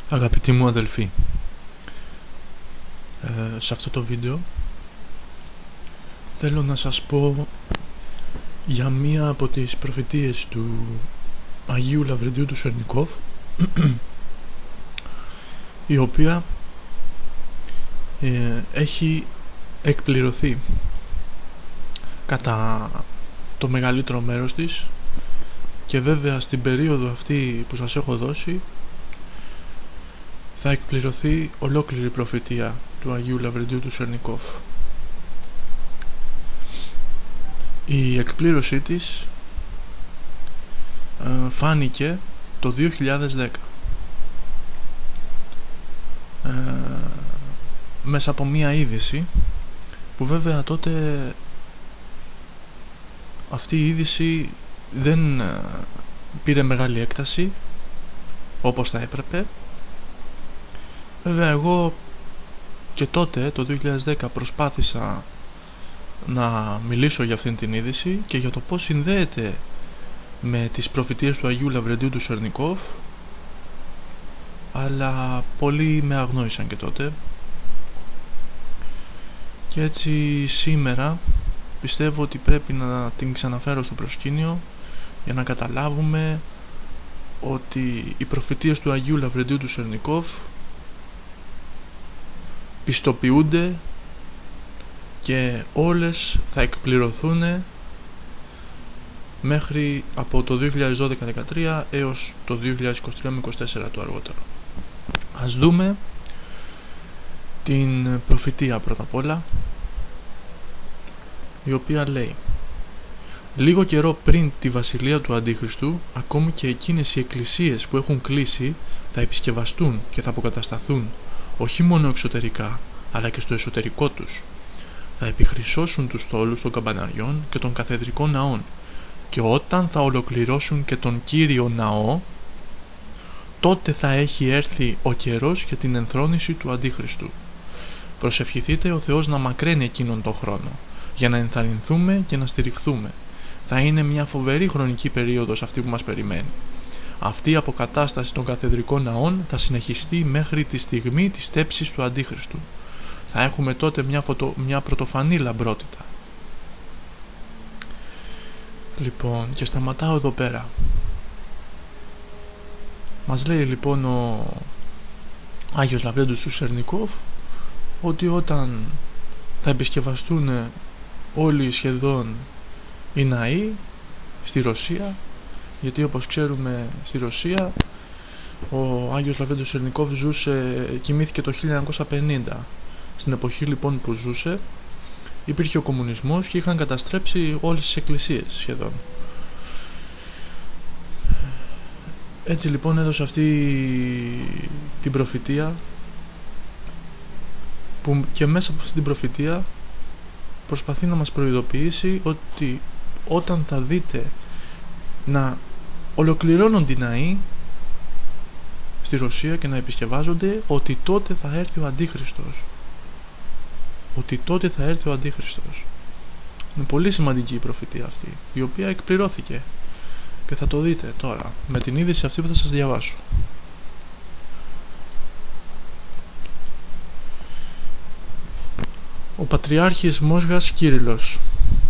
Αγαπητοί μου αδελφοί, σε αυτό το βίντεο θέλω να σας πω για μία από τις προφητείες του Αγίου Λαβρεντίου του Σερνικόφ, η οποία έχει εκπληρωθεί κατά το μεγαλύτερο μέρος της, και βέβαια στην περίοδο αυτή που σας έχω δώσει θα εκπληρωθεί ολόκληρη η προφητεία του Αγίου Λαβρεντίου του Σερνικόφ. Η εκπλήρωσή της φάνηκε το 2010 μέσα από μία είδηση που βέβαια τότε αυτή η είδηση δεν πήρε μεγάλη έκταση όπως θα έπρεπε. Βέβαια εγώ και τότε το 2010 προσπάθησα να μιλήσω για αυτήν την είδηση και για το πώς συνδέεται με τις προφητείες του Αγίου Λαβρεντίου του Σερνικόφ, αλλά πολλοί με αγνόησαν και τότε, και έτσι σήμερα πιστεύω ότι πρέπει να την ξαναφέρω στο προσκήνιο για να καταλάβουμε ότι οι προφητείες του Αγίου Λαβρεντίου του Σερνικόφ πιστοποιούνται και όλες θα εκπληρωθούν μέχρι από το 2012-13 έως το 2023-24 το αργότερο. Ας δούμε την προφητεία πρώτα απ' όλα, η οποία λέει: λίγο καιρό πριν τη βασιλεία του Αντίχριστου, ακόμη και εκείνες οι εκκλησίες που έχουν κλείσει θα επισκευαστούν και θα αποκατασταθούν, όχι μόνο εξωτερικά αλλά και στο εσωτερικό τους. Θα επιχρυσώσουν τους στόλους των καμπαναριών και των καθεδρικών ναών, και όταν θα ολοκληρώσουν και τον Κύριο ναό, τότε θα έχει έρθει ο καιρός για την ενθρόνηση του Αντίχριστου. Προσευχηθείτε ο Θεός να μακραίνει εκείνον τον χρόνο, για να ενθαρρυνθούμε και να στηριχθούμε. Θα είναι μια φοβερή χρονική περίοδος αυτή που μας περιμένει. Αυτή η αποκατάσταση των καθεδρικών ναών θα συνεχιστεί μέχρι τη στιγμή της στέψης του Αντίχριστου. Θα έχουμε τότε μια πρωτοφανή λαμπρότητα. Λοιπόν, και σταματάω εδώ πέρα. Μας λέει λοιπόν ο Άγιος Λαβρέντος του Σερνικόφ ότι όταν θα επισκευαστούν όλοι σχεδόν οι ναοί στη Ρωσία, γιατί όπως ξέρουμε στη Ρωσία ο Άγιος Λαβρέντος του Σερνικόφ κοιμήθηκε το 1950. Στην εποχή λοιπόν που ζούσε υπήρχε ο κομμουνισμός και είχαν καταστρέψει όλες τις εκκλησίες σχεδόν. Έτσι λοιπόν έδωσε αυτή την προφητεία, που και μέσα από αυτή την προφητεία προσπαθεί να μας προειδοποιήσει ότι όταν θα δείτε να ολοκληρώνονται οι ναοί στη Ρωσία και να επισκευάζονται, ότι τότε θα έρθει ο Αντίχριστος. Ότι τότε θα έρθει ο Αντίχριστος. Είναι πολύ σημαντική η προφητεία αυτή, η οποία εκπληρώθηκε και θα το δείτε τώρα με την είδηση αυτή που θα σας διαβάσω. Ο Πατριάρχης Μόσχας Κύριλλος.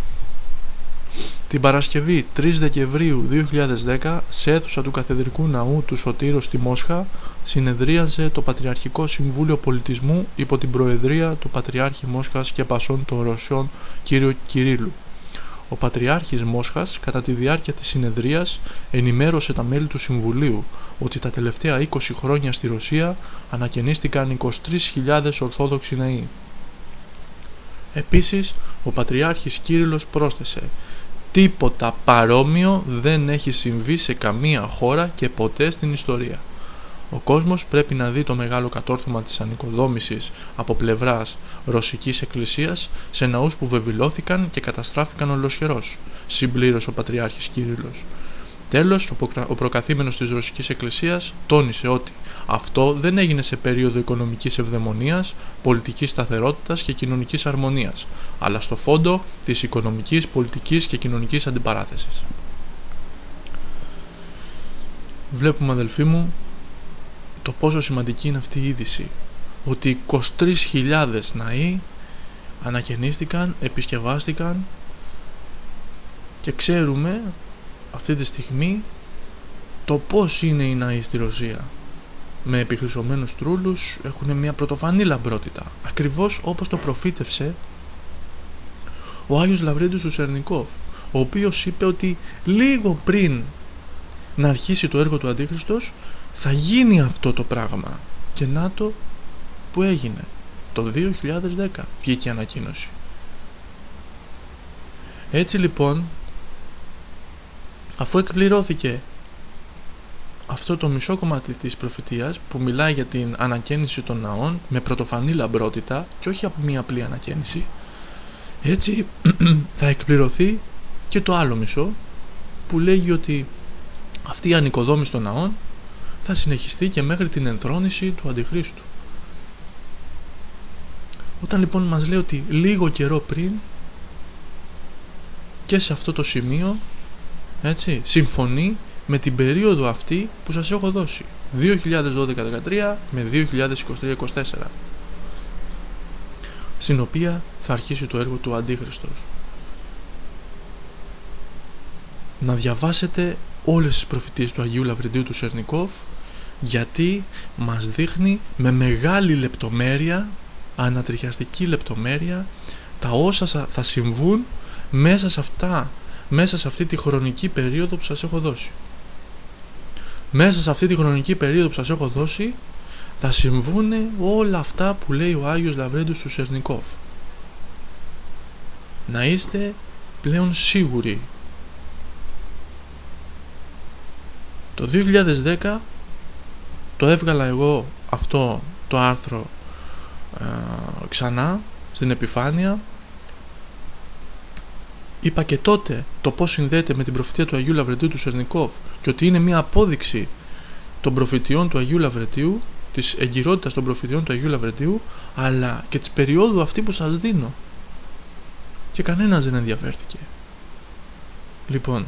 Την Παρασκευή 3 Δεκεμβρίου 2010, σε αίθουσα του Καθεδρικού Ναού του Σωτήρος στη Μόσχα, συνεδρίαζε το Πατριαρχικό Συμβούλιο Πολιτισμού υπό την προεδρία του Πατριάρχη Μόσχας και Πασών των Ρωσιών κ. Κυρίλλου. Ο Πατριάρχης Μόσχας κατά τη διάρκεια της συνεδρίας ενημέρωσε τα μέλη του Συμβουλίου ότι τα τελευταία 20 χρόνια στη Ρωσία ανακαινίστηκαν 23.000 Ορθόδοξοι ναοί. Επίσης, ο Πατριάρχης Κύριλλος πρόσθεσε: τίποτα παρόμοιο δεν έχει συμβεί σε καμία χώρα και ποτέ στην ιστορία. Ο κόσμος πρέπει να δει το μεγάλο κατόρθωμα της ανοικοδόμησης από πλευράς Ρωσικής Εκκλησίας σε ναούς που βεβηλώθηκαν και καταστράφηκαν ολοσχερώς, συμπλήρωσε ο Πατριάρχης Κύριλλος. Τέλος, ο προκαθήμενος της Ρωσικής Εκκλησίας τόνισε ότι αυτό δεν έγινε σε περίοδο οικονομικής ευδαιμονίας, πολιτικής σταθερότητας και κοινωνικής αρμονίας, αλλά στο φόντο της οικονομικής, πολιτικής και κοινωνικής αντιπαράθεσης. Βλέπουμε, αδελφοί μου, το πόσο σημαντική είναι αυτή η είδηση, ότι 23.000 ναοί ανακαινίστηκαν, επισκευάστηκαν και ξέρουμε αυτή τη στιγμή το πώς είναι οι ναοί στη Ρωσία. Με επιχρυσωμένους τρούλους, έχουν μια πρωτοφανή λαμπρότητα, ακριβώς όπως το προφήτευσε ο Άγιος Λαβρέντιος του Σερνικόφ, ο οποίος είπε ότι λίγο πριν να αρχίσει το έργο του Αντίχριστος θα γίνει αυτό το πράγμα, και να το που έγινε το 2010 βγήκε η ανακοίνωση. Έτσι λοιπόν, αφού εκπληρώθηκε αυτό το μισό κομμάτι της προφητείας που μιλάει για την ανακαίνιση των ναών με πρωτοφανή λαμπρότητα και όχι από μία απλή ανακαίνιση, έτσι θα εκπληρωθεί και το άλλο μισό που λέγει ότι αυτή η ανοικοδόμηση των ναών θα συνεχιστεί και μέχρι την ενθρόνηση του Αντιχρίστου. Όταν λοιπόν μας λέει ότι λίγο καιρό πριν και σε αυτό το σημείο, έτσι, συμφωνεί με την περίοδο αυτή που σας έχω δώσει, 2012-13 με 2023-24, στην οποία θα αρχίσει το έργο του Αντίχριστος. Να διαβάσετε όλες τις προφητείες του Αγίου Λαβρεντίου του Σερνικόφ, γιατί μας δείχνει με μεγάλη λεπτομέρεια, ανατριχιαστική λεπτομέρεια, τα όσα θα συμβούν μέσα σε αυτή τη χρονική περίοδο που σας έχω δώσει. Μέσα σε αυτή τη χρονική περίοδο που σας έχω δώσει θα συμβούν όλα αυτά που λέει ο Άγιος Λαβρέντιος του Σερνικόφ. Να είστε πλέον σίγουροι. Το 2010 το έβγαλα εγώ αυτό το άρθρο ξανά στην επιφάνεια. Είπα και τότε το πώς συνδέεται με την προφητεία του Αγίου Λαβρεντίου του Σερνικόφ και ότι είναι μια απόδειξη των προφητειών του Αγίου Λαβρεντίου, της εγκυρότητας των προφητειών του Αγίου Λαβρεντίου, αλλά και της περίοδου αυτή που σας δίνω. Και κανένας δεν ενδιαφέρθηκε. Λοιπόν,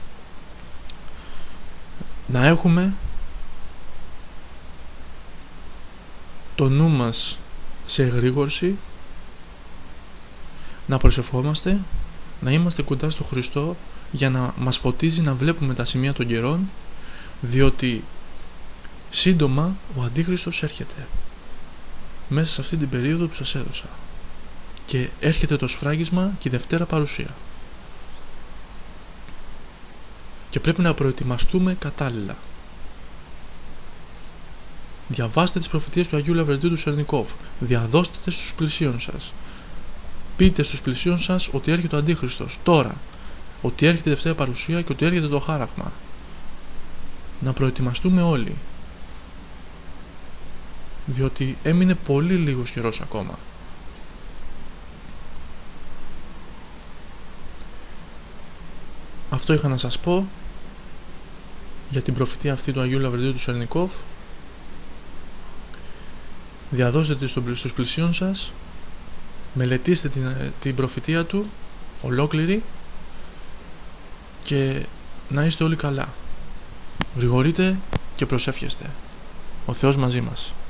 να έχουμε το νου μας σε εγρήγορση, να προσευχόμαστε, να είμαστε κοντά στο Χριστό για να μας φωτίζει να βλέπουμε τα σημεία των καιρών, διότι σύντομα ο Αντίχριστος έρχεται μέσα σε αυτή την περίοδο που σας έδωσα και έρχεται το σφράγισμα και η Δευτέρα παρουσία και πρέπει να προετοιμαστούμε κατάλληλα. Διαβάστε τις προφητείες του Αγίου Λαβρεντίου του Σερνικόφ, διαδώστε τις στους πλησίον σας, πείτε στους πλησίον σας ότι έρχεται ο Αντίχριστος τώρα, ότι έρχεται η Δευτέρα παρουσία και ότι έρχεται το χάραγμα. Να προετοιμαστούμε όλοι, διότι έμεινε πολύ λίγος καιρός ακόμα. Αυτό είχα να σας πω για την προφητεία αυτή του Αγίου Λαβρεντίου του Σερνικόφ. Διαδώστε τη στους πλησίον σας, μελετήστε την προφητεία του ολόκληρη και να είστε όλοι καλά. Γρηγορείτε και προσεύχεστε. Ο Θεός μαζί μας.